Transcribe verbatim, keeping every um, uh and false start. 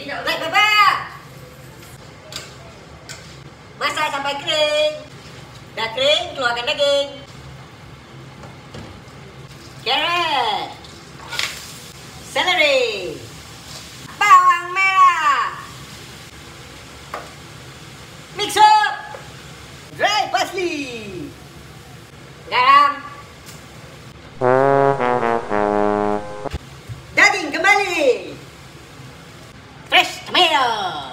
Black pepper. Masak sampai kering. Dah kering, keluarkan daging. Carrot. Celery. Bawang merah. Mix up. Dry parsley. Garam. Daging kembali. Fresh tomato.